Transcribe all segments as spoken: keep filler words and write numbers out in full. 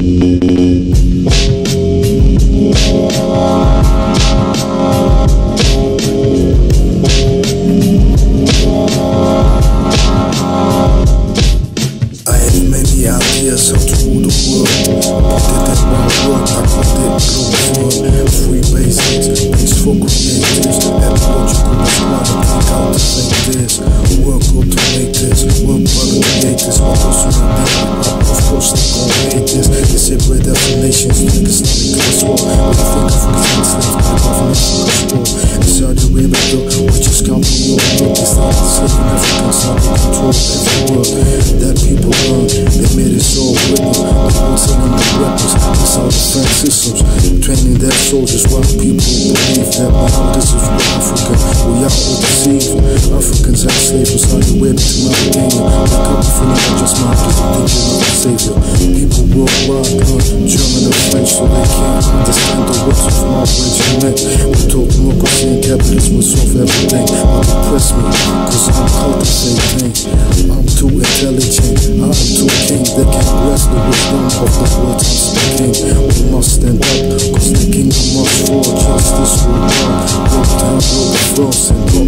Ideas how to rule the world. Put it in my work, I call it global. Free basics, peaceful creatives. Ecological squad, think out to think this. Work automators, work brother creators. My personal identity, of course they gon' hate this. They say by definitions, niggas not in control. What do you think of African slaves, the government control? In Saudi Arabia, we just count on your look. It's not enslaving Africans, not in control every world. That people learn, they made it so with them. The ones selling the weapons, it's our defense systems. Training their soldiers while people believe that now this is real Africa. We are all deceived. Africans and slaves was not the way to Mauritania. They come from the just not to the thinking of the savior. People worldwide learn German and French so they can't understand the words of my regiment. We talk democracy and capitalism will solve everything. But depress me, cause I'm cultivating. I'm too intelligent, I'm too king. They can't grasp the wisdom of the words I'm speaking. We must stand up, cause the kingdom must fall. Justice will run, walk down, blow the frost and go.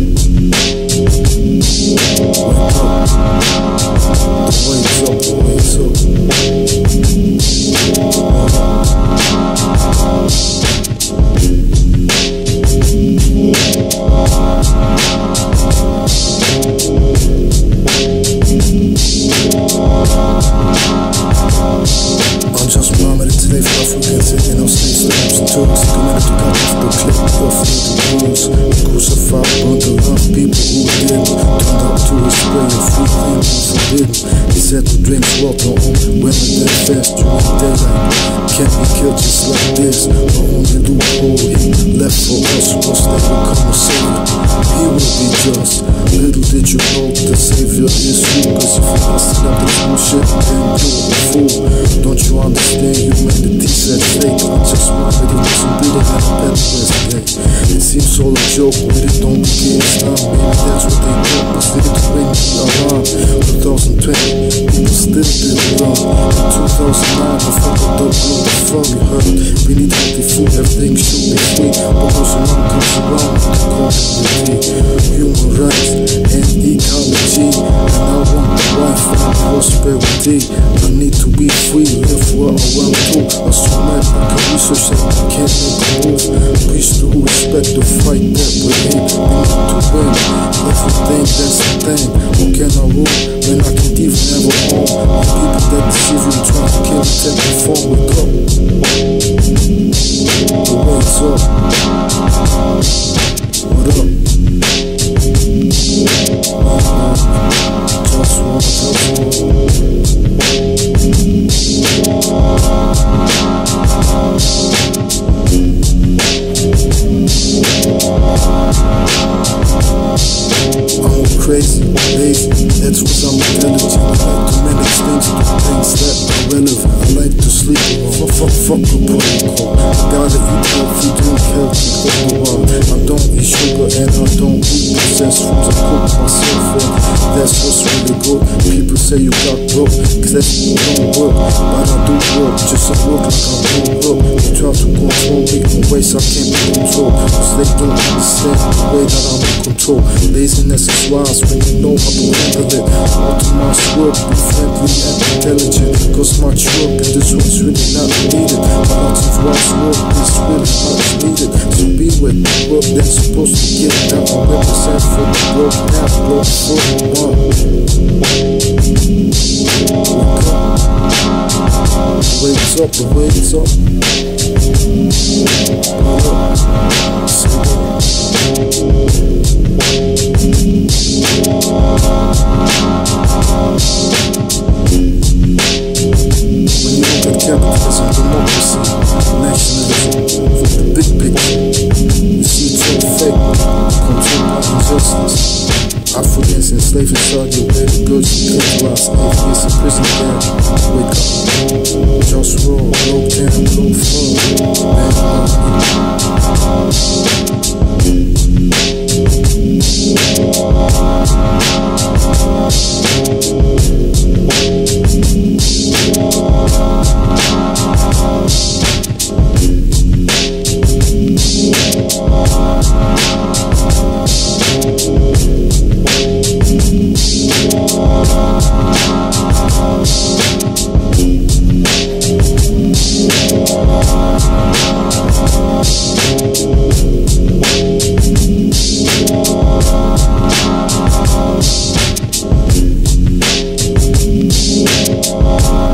Wake up, the waves up, the waves up. I'm just Muhammad today for Africans and our slave slaves and Turks. Committed to cut off the clip off the rules. Crucified, burned the love people who did. Turned out to his spray of free thing unforbidden. He said to drink water on women that fast during daylight. Can't be killed just like this. The only loophole he left for us was that will come a savior. He will be just. Little did you know the savior is you. Cause if you busted up this bullshit, then you're a fool. Don't you understand humanity's at stake? I just wanted it wasn't really that bad yesterday. It seems all a joke, but it don't begin Islam. Maybe that's what they thought, but still it's raining around. twenty twenty, people still didn't learn. In two thousand nine, I fucked up the blue, the fuck you heard. We need healthy food, everything should be free. But once a month comes around, the community, human rights and ecology. And I want the life and prosperity. I need to be free, live where I want to. I so mad I can research that I can't make a move. Preach to respect the fight that we're in. We need to win everything, that's the thing. How can I rule when I can't even have a home? And people that deceive you trying to kill and take the phone. Wake up, the waves up. What up? Just one, just one. I'm crazy, lazy, that's what I'm intelligent. I like to manage things, do things that are relevant. I like to sleep alone, fuck, fuck the protocol. I gotta eat healthy, drink healthy, all the while. I don't eat sugar and I don't eat processed foods. I cook myself and that's what's really good. People say you got broke, cause that don't work. But I do work, just I work like I do work. They try to control me in ways I can't be controlled. Cause they don't understand the way that I'm in control. Laziness is wise when you know how to handle it. Optimize work, be friendly and intelligent. Cause much work in this room's really not needed. But lots of wise work is really much needed. So be with the work that's supposed to get down. I represent for the world, now blow for one. Wakes up, the wakes up. When you look at capitalism, democracy, nationalism, from the big picture, you see it's all fake, controlled by injustice. Africans enslaved in Saudi Arabia, girls who killed last eight years in prison there. Wake up, just roll, low down, low full, man,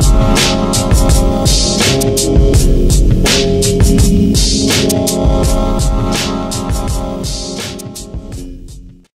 Thank